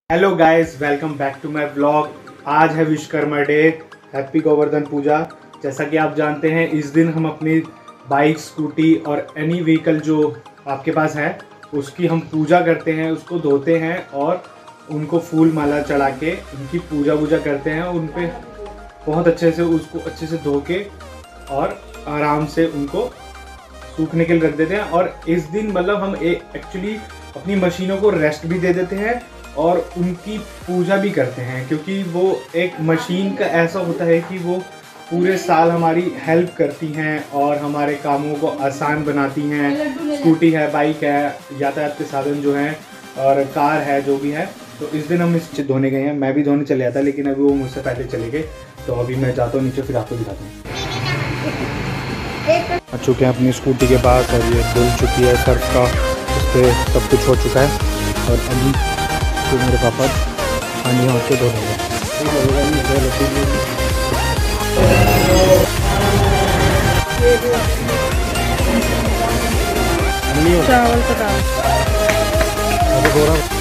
Hello guys, welcome back to my blog. आज है Vishwakarma day, happy Govardhan Puja. जैसा कि आप जानते हैं, इस दिन हम अपनी बाइक, स्कूटी और एनी व्हीकल जो आपके पास है उसकी हम पूजा करते हैं, उसको धोते हैं और उनको फूल माला चढ़ा के उनकी पूजा करते हैं। उन पे बहुत अच्छे से उसको अच्छे से धो के और आराम से उनको सूखने के लिए रख देते हैं। और इस दिन मतलब हम एक्चुअली अपनी मशीनों को रेस्ट भी दे देते हैं और उनकी पूजा भी करते हैं, क्योंकि वो एक मशीन का ऐसा होता है कि वो पूरे साल हमारी हेल्प करती हैं और हमारे कामों को आसान बनाती हैं। स्कूटी है, बाइक है, यातायात के साधन जो हैं और कार है, जो भी है। तो इस दिन हम इस धोने गए हैं। मैं भी धोने चले जाता, लेकिन अभी वो मुझसे पहले चले गए। तो अभी मैं जाता हूँ नीचे, फिर आपको दिखाता हूँ। आ चुके हैं अपनी स्कूटी के पास और ये धुल चुकी है, सर्फ का उस पर सब कुछ हो चुका है। और अभी तो मेरे पापा पानी होके धो देंगे। चावल का